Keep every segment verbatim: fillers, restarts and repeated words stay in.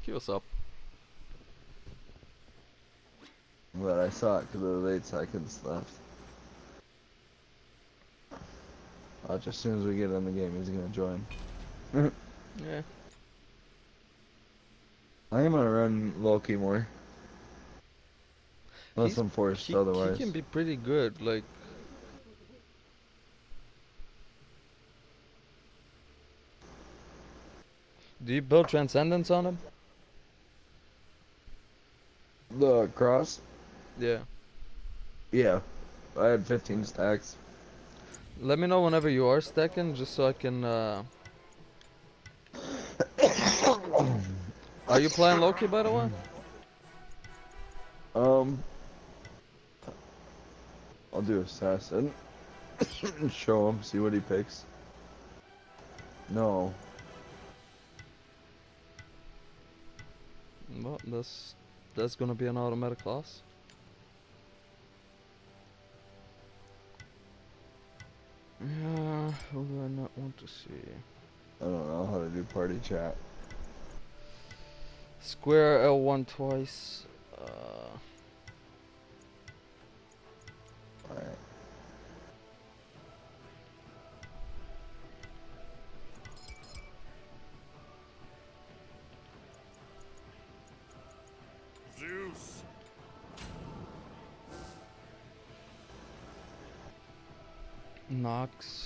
what's up? But I saw it because of the eight seconds left. Watch, as soon as we get in the game, he's gonna join. Yeah. I am gonna run Loki more. Unless He's, I'm forced he, he otherwise. can be pretty good, like... Do you build Transcendence on him? The cross? Yeah. Yeah. I had fifteen stacks. Let me know whenever you are stacking, just so I can, uh... Are you playing Loki, by the way? Um, I'll do assassin. Show him, see what he picks. No. Well, that's... That's gonna be an automatic class. Yeah, who do I not want to see? I don't know how to do party chat. Square L one twice. Uh... Alright. Zeus. Nox.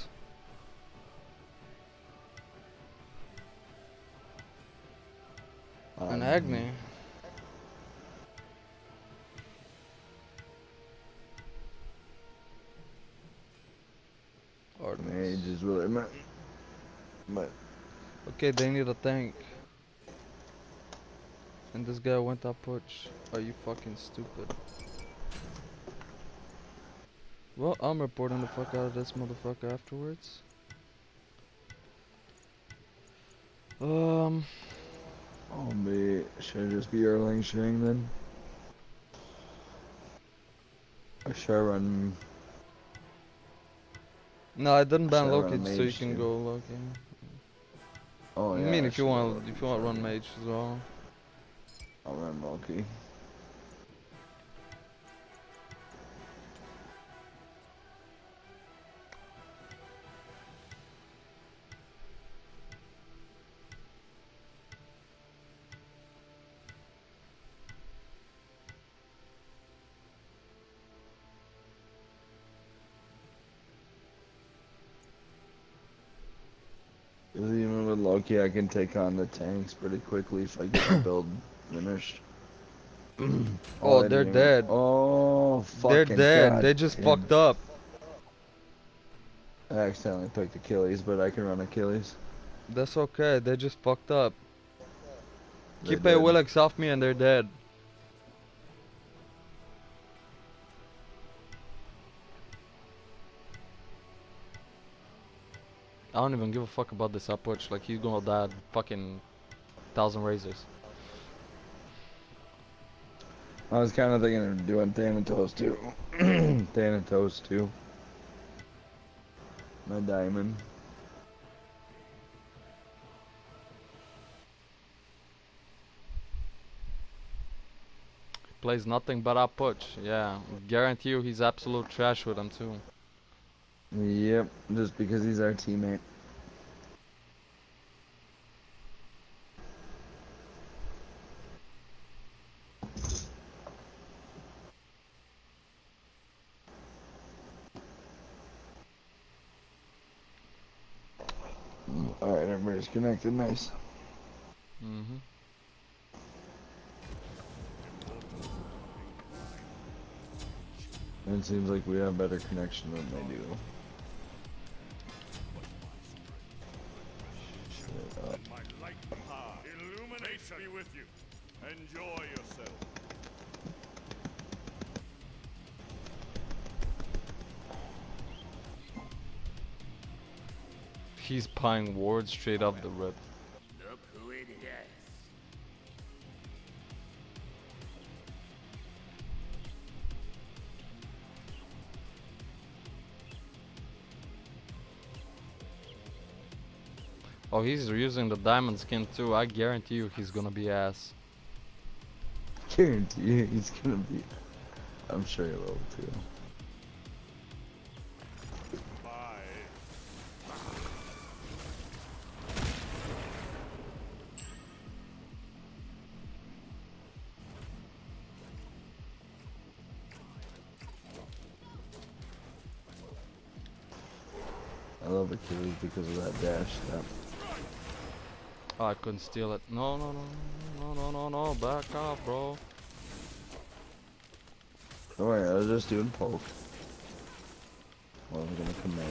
Um, An Agni. Artemis. Mage is what I meant. But Okay, they need a tank. And this guy went up push. Are you fucking stupid? Well, I'm reporting the fuck out of this motherfucker afterwards. Um... I'll be. Should I just be Erling Shing then? Or should I run? No, I didn't ban Should I Loki run so you mage can too? go Loki. Oh I yeah. mean, I if you should want, go if you want, Loki. run mage as well. I'll run Loki. Because even with Loki, I can take on the tanks pretty quickly if I get the build finished. Oh, I they're didn't even- dead. Oh, They're fucking dead. god They just damn. fucked up. I accidentally picked Achilles, but I can run Achilles. That's okay. They just fucked up. They Keep a did. Willix off me and they're dead. I don't even give a fuck about this upwitch. Like, he's gonna die fucking thousand razors. I was kind of thinking of doing Thanatos too. Thanatos too. My diamond. Plays nothing but upwitch. Yeah, guarantee you he's absolute trash with him too. Yep, just because he's our teammate. Alright, everybody's connected, nice. Mm-hmm. It seems like we have better connection than they do. Shit up. My light power illuminates be with you. Enjoy yourself. He's buying wards straight off the rip. Look who it is. Oh, he's using the diamond skin too. I guarantee you he's gonna be ass. Guarantee you he's gonna be. I'm sure he will too. Bye. I love Achilles because of that dash step. Oh, I couldn't steal it. No, no, no, no, no, no, no. Back off, bro. Don't worry, I was just doing poke. Well, I'm gonna commit.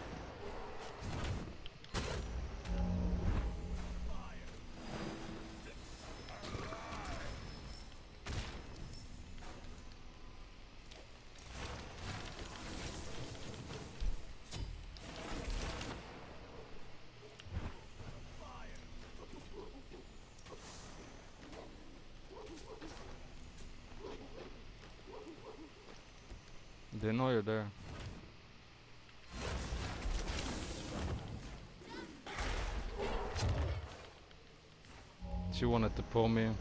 They know you're there. She wanted to pull me.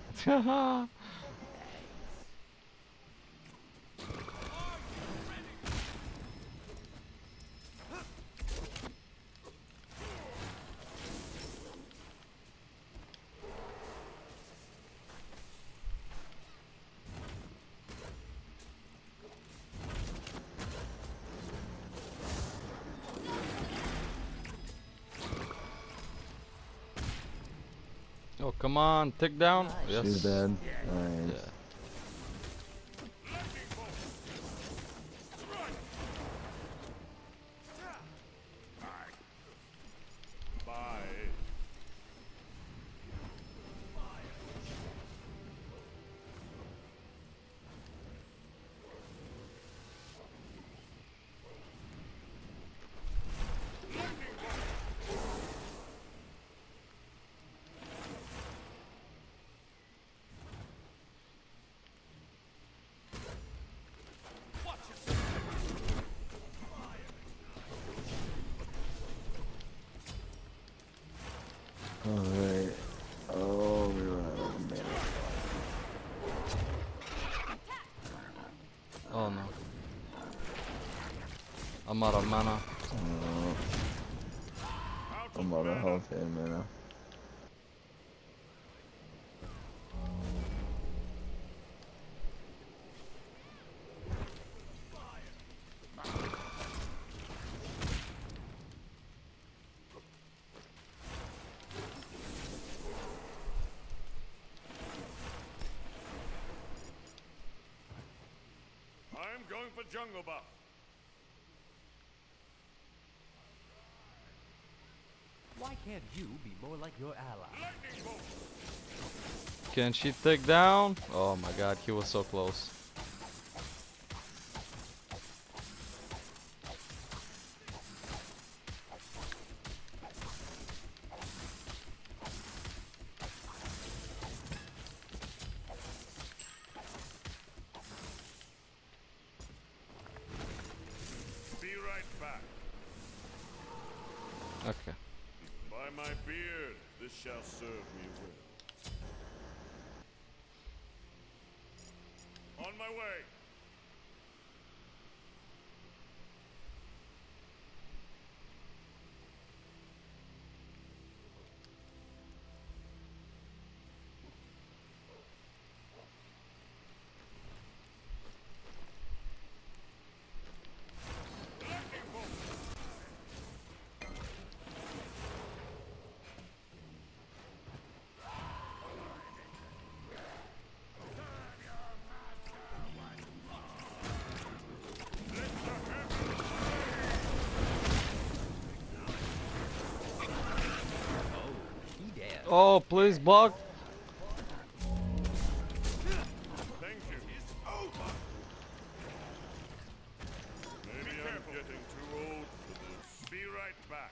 Oh, come on, take down. Yes. She's dead. Nice. Yeah. Bye. Alright. Oh, we run out of mana. Oh no. I'm out of mana. Oh, Out I'm of out of mana. health and mana. I'm going for jungle buff. Why can't you be more like your ally? Lightning bolt. Can she take down? Oh my god, he was so close. Be right back. Okay. By my beard, this shall serve me well. On my way. Lightning bolt. He dared. Oh, please block. Thank you. It's over. Maybe I'm getting too old for this. Be right back.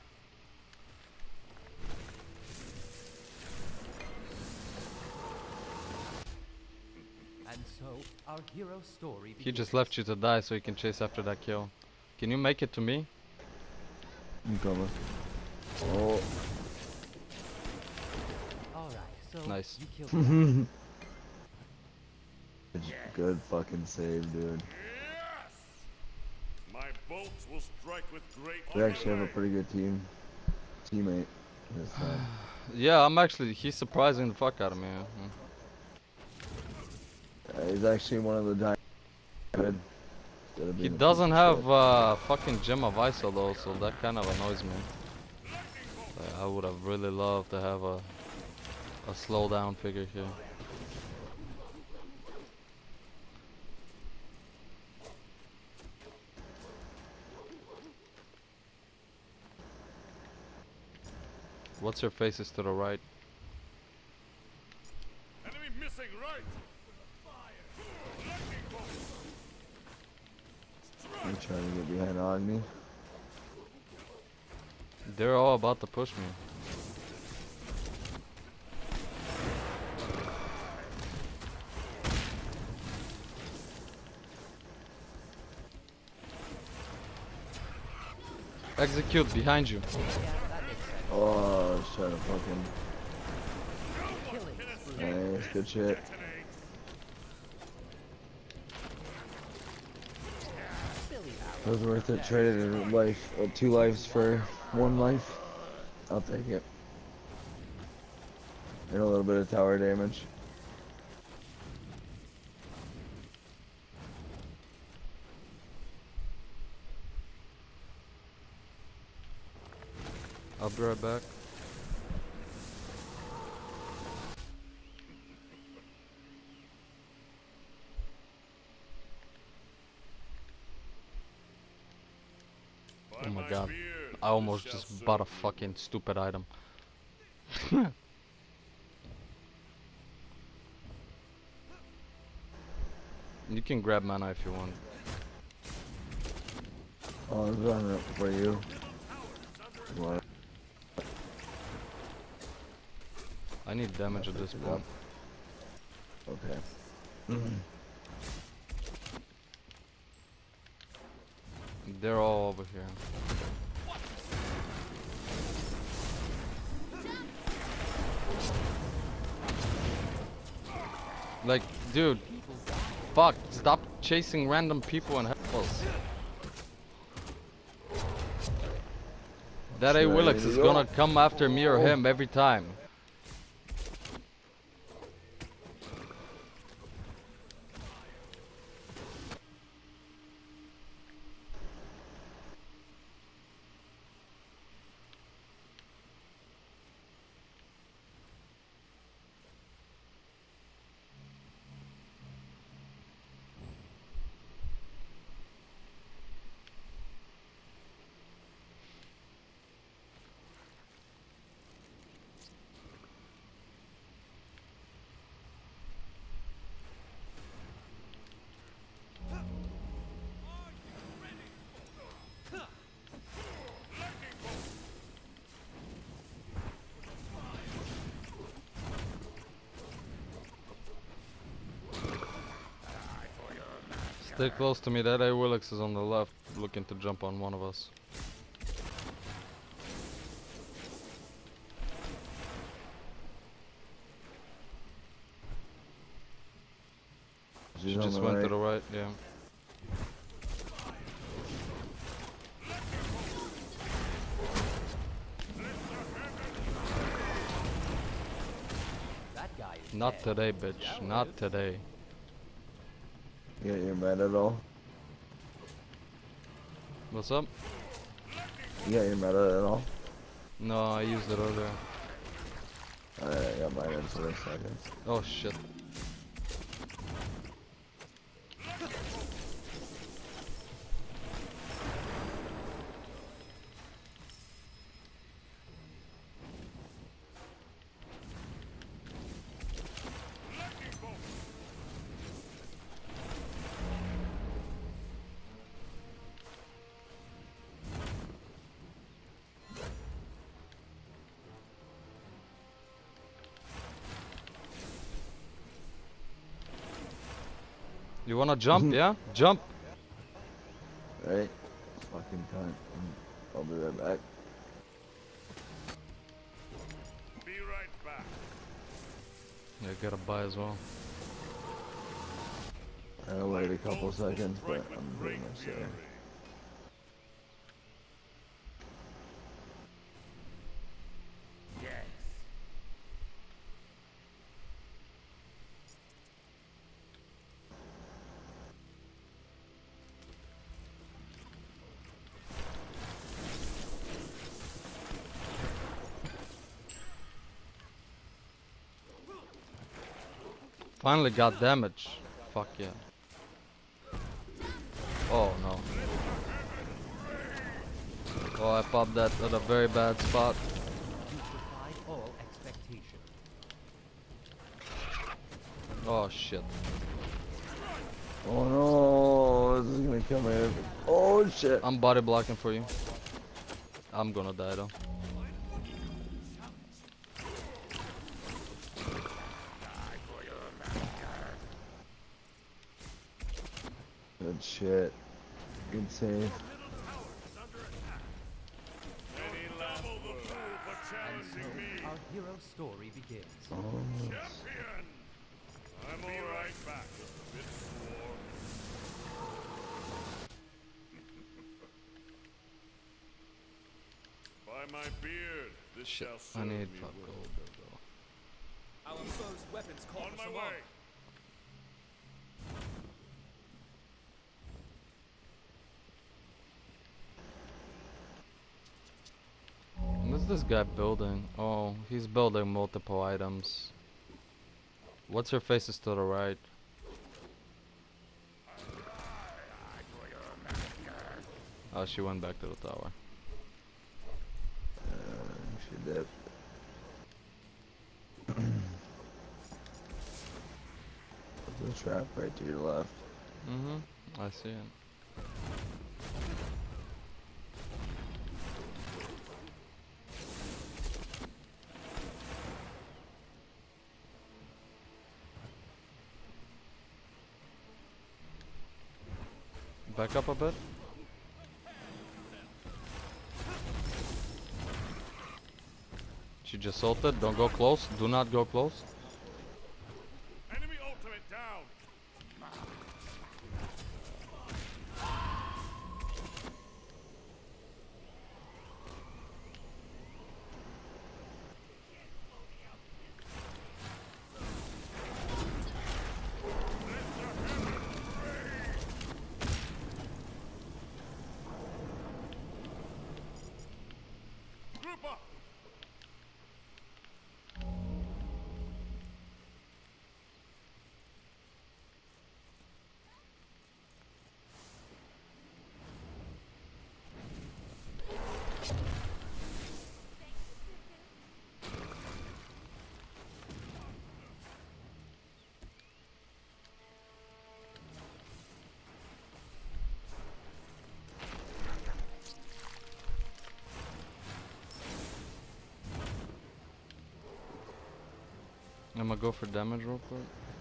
And so, our hero's story He just begins. left you to die so he can chase after that kill. Can you make it to me? I'm coming. Oh, So Nice. you killed him. Good fucking save, dude. Yes! My bolts will strike with great We actually have a delay. pretty good team. Teammate this time. Yeah, I'm actually. He's surprising the fuck out of me. Yeah. Uh, he's actually one of the di- good. Instead of He being a doesn't piece of have shit. uh, fucking Gem of Iso though, so that kind of annoys me. Uh, I would have really loved to have a a slow down figure here. What's your faces to the right? Enemy missing right. Lightning bolt. I'm trying to get behind Agni. They're all about to push me. Execute behind you. Yeah, that makes sense. Oh, I was trying to fucking. Killing. Nice, good shit. Billy It was worth it. Traded a life, uh, two lives for one life. I'll take it. And a little bit of tower damage. I'll be right back. By Oh my my god. beard, I almost this shall just bought a serve you. fucking stupid item. You can grab mana if you want. Oh, I was running up for you. What? I need damage at this Pick it point. up. Okay. They're all over here. Like, dude, fuck, stop chasing random people and help us. That A Sure, Willix there is you gonna go. come after me or him every time. Stay close to me, that A Willix is on the left, looking to jump on one of us. She's She on just the went right. to the right, yeah. That guy is Not dead. today, bitch. Not today. Yeah, you're mad at all? What's up? Yeah, you're mad at all? No, I used it earlier. Alright, I got mine in twenty seconds. Oh shit. You wanna jump, yeah? Jump! Right? Fucking cunt. I'll be right back. Be right back. Yeah, gotta buy as well. I'll wait a couple seconds, but I'm pretty much there. Finally got damage. Fuck yeah. Oh no. Oh, I popped that at a very bad spot. You defied all expectation. Oh shit. Oh no, this is gonna kill me. Oh shit. I'm body blocking for you. I'm gonna die though. Good shit. Good save. Any last word for And challenging so, me? our hero's story begins. Oh, Champion! I'm all right back. Bit sore. By my beard, this Shit. shall I serve need me fuck well. gold though. Our foe's weapons call On for my some way. more. What's this guy building? Oh, he's building multiple items. What's her face is to the right? Oh, she went back to the tower. uh, she did. There's a trap right to your left. Mm-hmm. I see it. Back up a bit. She just ulted. Don't go close. Do not go close. Enemy ultimate down. Group up. I'm gonna go for damage real quick.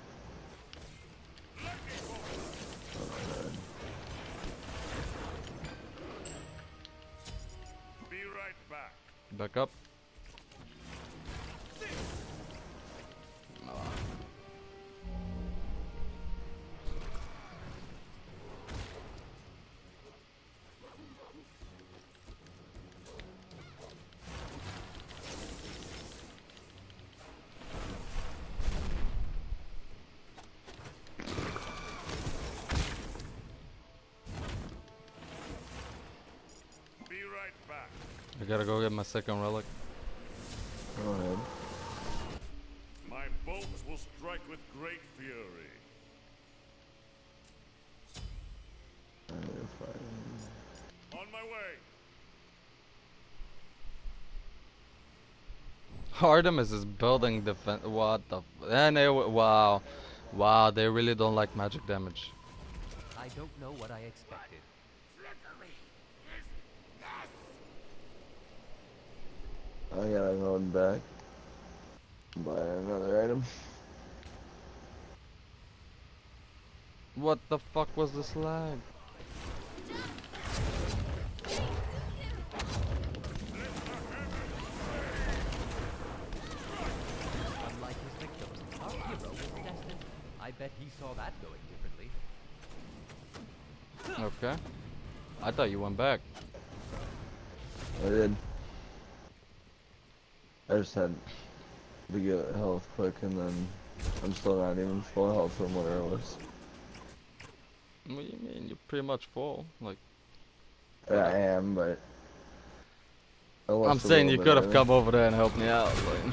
Be right back. Back up. Be right back. I gotta go get my second relic. Go ahead. My bolts will strike with great fury. Uh, fine. On my way. Artemis is building defense. What the? F and they w wow, wow. They really don't like magic damage. I don't know what I expected. I gotta go back. Buy another item. What the fuck was this lag? Unlike his victims, our I bet he saw that going differently. Okay. I thought you went back. I did. I just had to get health quick, and then I'm still not even full health from where I was. What do you mean? You're pretty much full. Like, Yeah, I am, but I lost I'm a saying you little bit, could I have think. come over there and helped me out. Like.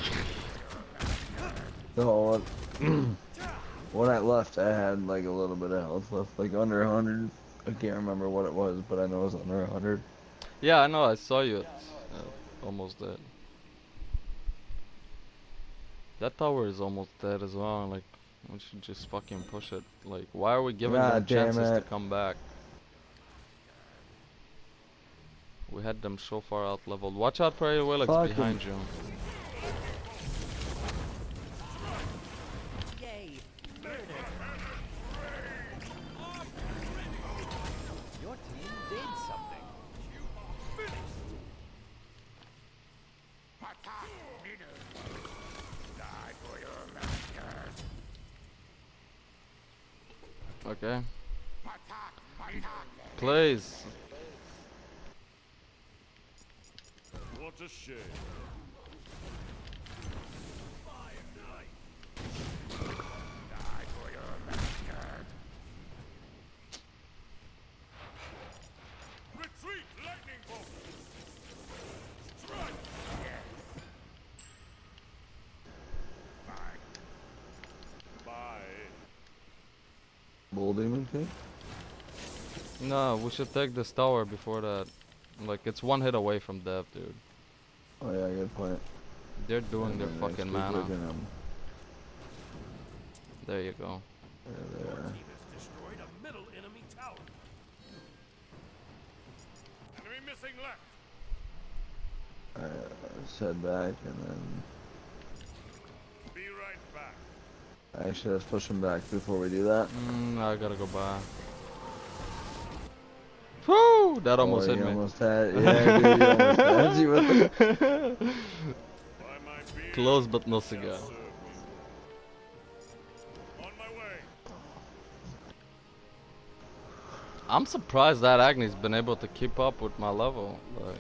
No, when, when I left, I had like a little bit of health left, like under a hundred. I can't remember what it was, but I know it was under a hundred. Yeah, I know. I saw you. At, uh, almost dead. That tower is almost dead as well. Like, we should just fucking push it. Like, why are we giving them God damn chances to it. come back? We had them so far out leveled. Watch out for your Willix Fucking- behind you. Yay! Murder! Your team did something. Okay. Please. What a shame. Retreat, lightning bolt! Strike! Bye. Bull Demon King? No, we should take this tower before that. Like, it's one hit away from death, dude. Oh yeah, good point. They're doing And their then fucking next week mana. we're gonna- There you go. There they are. Team has destroyed a middle enemy tower. Enemy missing left. Alright, let's head back and then... Be right back. Actually, let's push him back before we do that. Mm, I gotta go by. Woo! That almost Oh, hit you me. Almost had, yeah, dude, you almost had you with it. By my beard, Close but no shall cigar. serve me. On my way. I'm surprised that Agni's been able to keep up with my level. Like,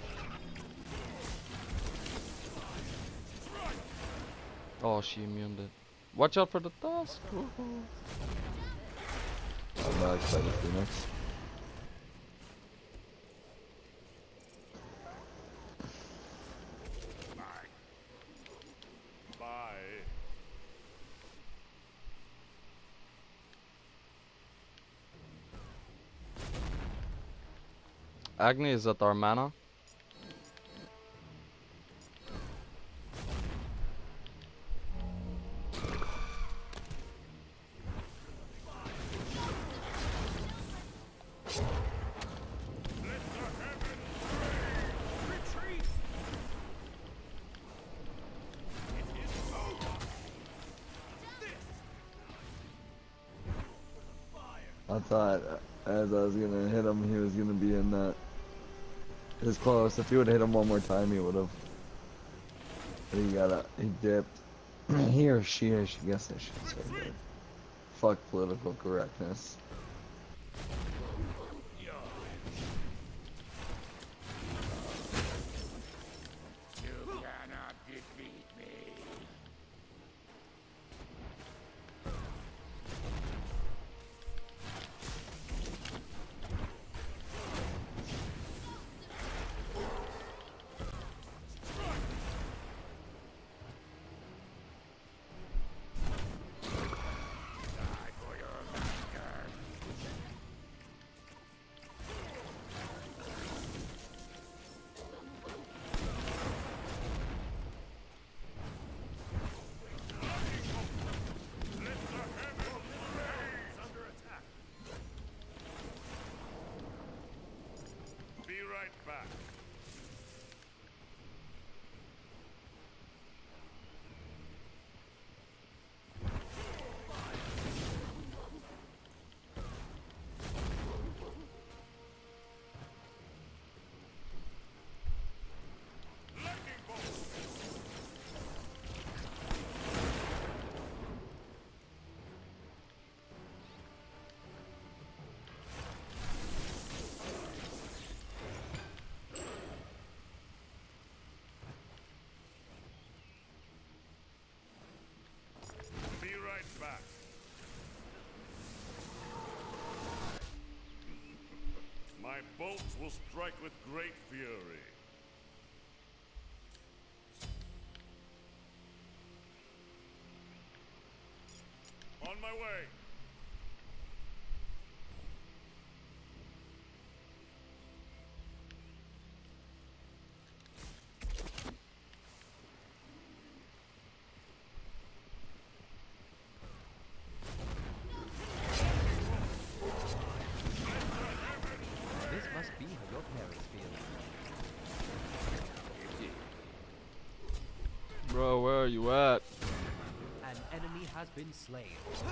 oh, she immuned it. Watch out for the tusk. Woohoo. I'm not excited for next. Bye. Agni is at our mana. Retreat. It is over. I thought uh, as I was gonna hit him, he was gonna be in that. His close. If he would hit him one more time, he would have. But he got a. He dipped. He or she, I should guess I should say. But fuck political correctness. bolts will strike with great fury. On my way. This must be how your parents feel. Bro, where are you at? An enemy has been slain.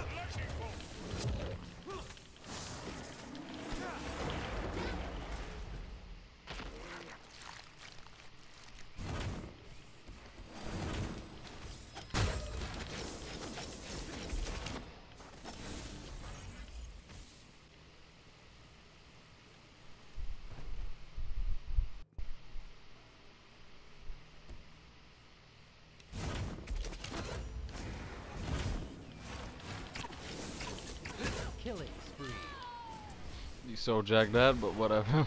Killing spree. You so jacked that, but whatever.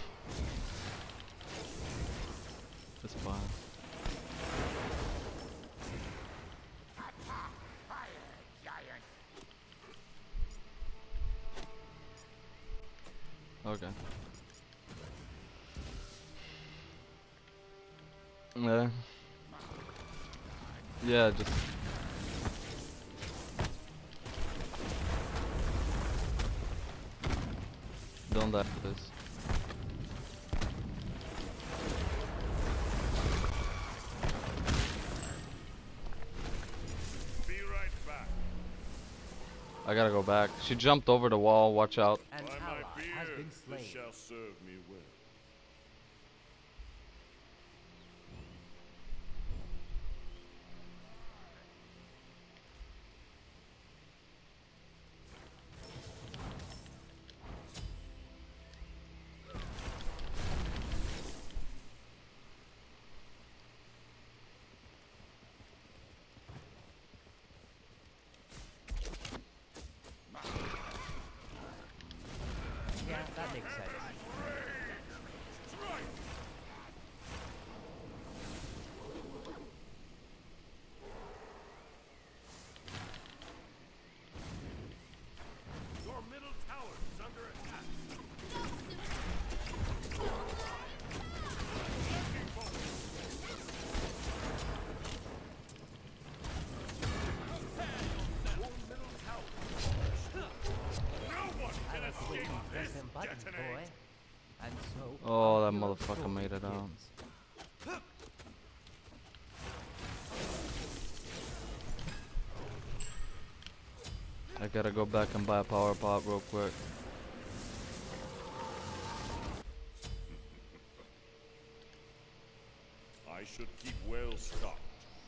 It's fine. Okay. Yeah. Yeah, just. Don't die for this. Be right back. I gotta go back. She jumped over the wall, watch out. An By ally my has beard, been this slain. shall serve me well. Yeah, that makes sense. Your middle tower is under attack. No one I can like the way escape you press this them buttons, boy. detonate. And so. Oh, our that hero motherfucker story made it out. begins. I gotta go back and buy a power pop real quick. I should keep well stocked.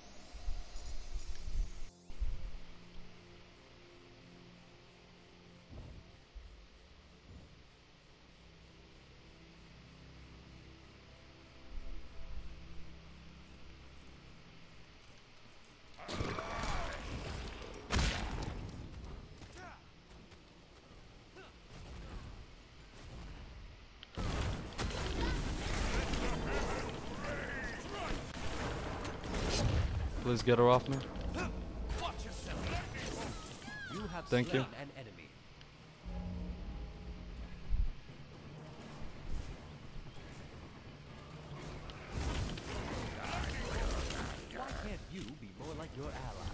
Please get her off me. You have Thank slain you. an enemy. Why can't you be more like your ally?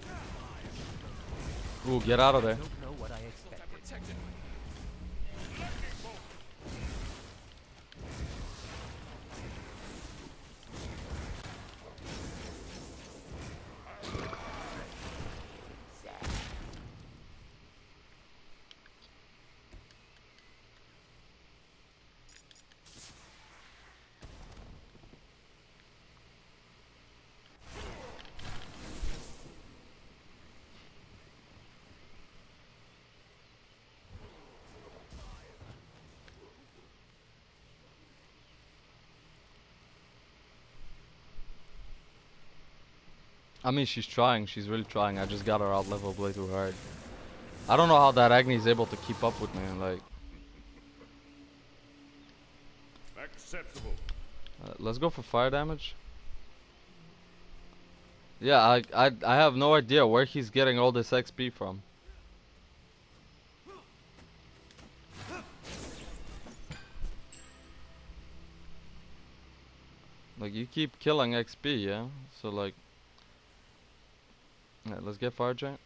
Ooh, get out of there. Don't know what I expected. I mean, she's trying. She's really trying. I just got her out level way too hard. I don't know how that Agni is able to keep up with me. Like, Acceptable. Uh, let's go for fire damage. Yeah, I, I I have no idea where he's getting all this X P from. Like, you keep killing X P, yeah? So like, yeah, let's get fire giant.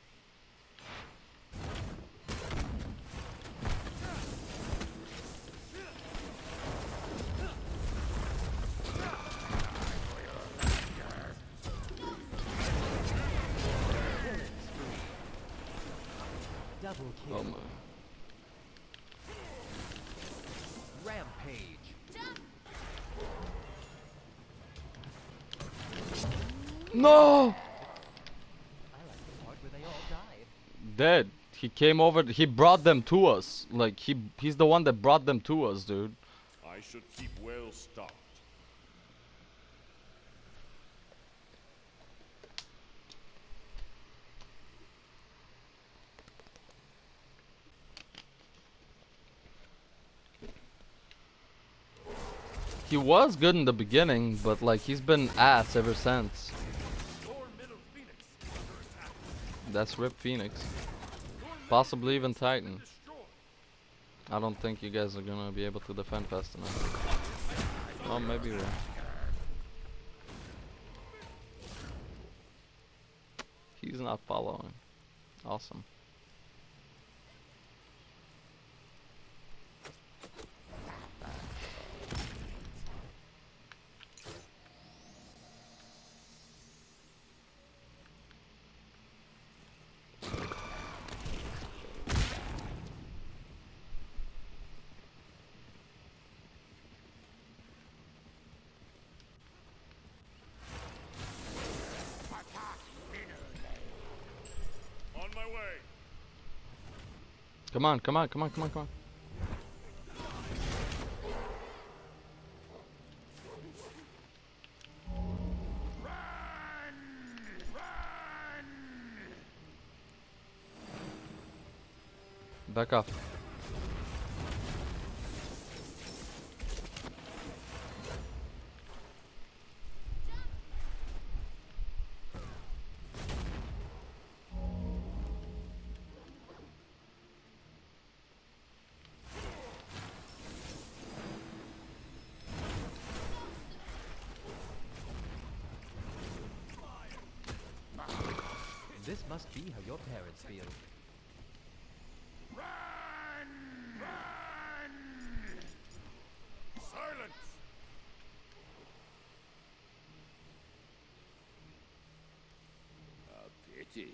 Double kill. Oh my. Rampage. No! I like the part where they all died. Dead. He came over. He brought them to us. Like, he he's the one that brought them to us, dude. I should keep well stocked. He was good in the beginning, but like, he's been ass ever since. That's Rip Phoenix. Possibly even Titan. I don't think you guys are gonna be able to defend fast enough. Well, maybe we're. He's not following. Awesome. On my way. Come on, come on, come on, come on, come on. Back off. This must be how your parents feel. Run! Run! Silence! A pity.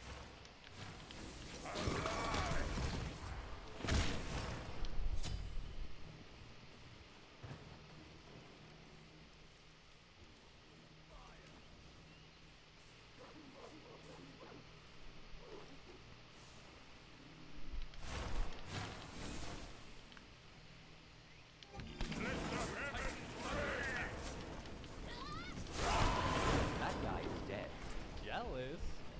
That guy is dead. Jealous.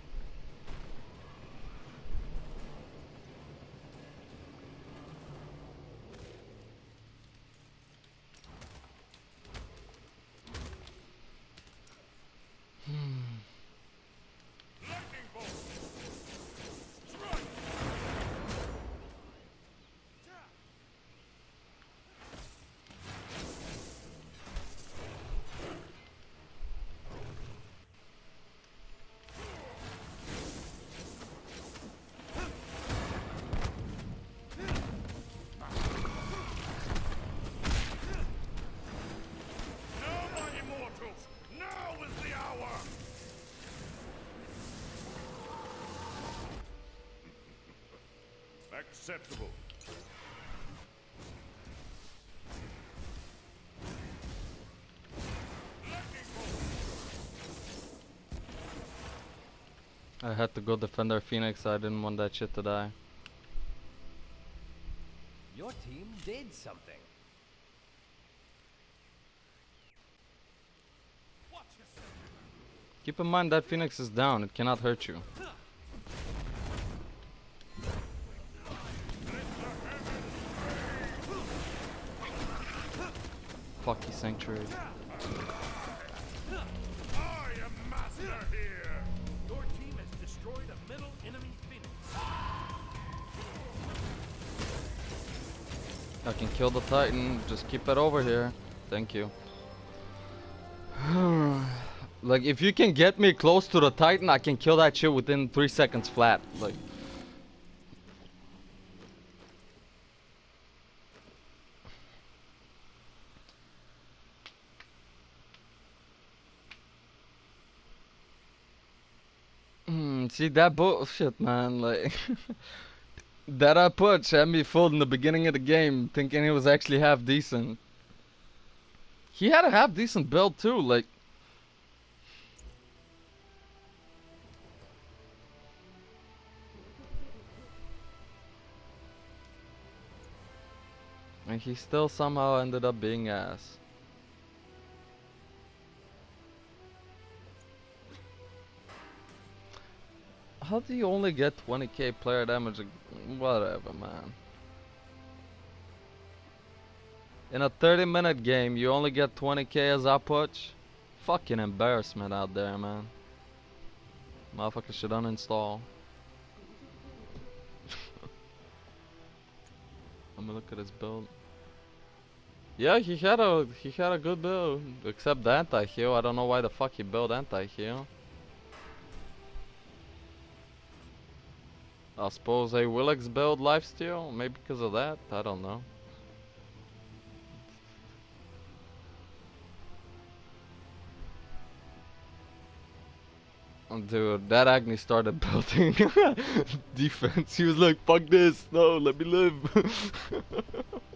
Lightning bolt! Strike! Now, my immortals! Now is the hour! Acceptable. I had to go defend our Phoenix. I didn't want that shit to die. Your team did something. Keep in mind that Phoenix is down. It cannot hurt you. Fucky Sanctuary. I am master here. Your team has destroyed a middle enemy Phoenix. I can kill the Titan, just keep it over here. Thank you. Like, if you can get me close to the Titan, I can kill that shit within three seconds flat. Like, hmm, see that bullshit, man. Like, that I put had me fooled in the beginning of the game, thinking he was actually half decent. He had a half decent build too. Like, and he still somehow ended up being ass. How do you only get twenty K player damage? Whatever, man. In a thirty minute game, you only get twenty K as output? Fucking embarrassment out there, man. Motherfucker should uninstall. I'm gonna look at his build. Yeah, he had a he had a good build, except the anti-heal. I don't know why the fuck he built anti-heal. I suppose a Willix build lifesteal, maybe because of that. I don't know. Oh, dude, that Agni started building defense. He was like, "Fuck this! No, let me live."